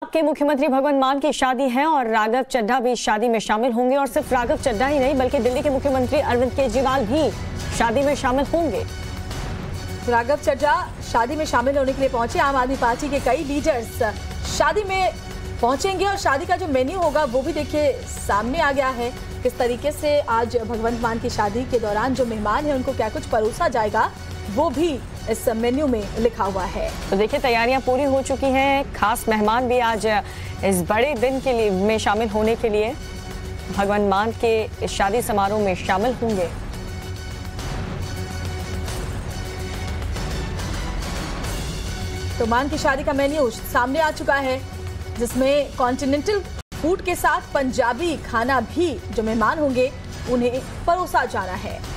पंजाब के मुख्यमंत्री भगवंत मान की शादी है और राघव चड्ढा भी शादी में शामिल होंगे। और सिर्फ राघव चड्ढा ही नहीं बल्कि दिल्ली के मुख्यमंत्री अरविंद केजरीवाल भी शादी में शामिल होंगे। राघव चड्ढा शादी में शामिल होने के लिए पहुंचे। आम आदमी पार्टी के कई लीडर्स शादी में पहुंचेंगे और शादी का जो मेन्यू होगा वो भी देखिए सामने आ गया है। किस तरीके से आज भगवंत मान की शादी के दौरान जो मेहमान हैं उनको क्या कुछ परोसा जाएगा वो भी इस मेन्यू में लिखा हुआ है। तो देखिए तैयारियां पूरी हो चुकी हैं। खास मेहमान भी आज इस बड़े दिन के लिए में शामिल होने के लिए भगवंत मान के इस शादी समारोह में शामिल होंगे। तो मान की शादी का मेन्यू सामने आ चुका है जिसमें कॉन्टिनेंटल फूड के साथ पंजाबी खाना भी जो मेहमान होंगे उन्हें परोसा जाना है।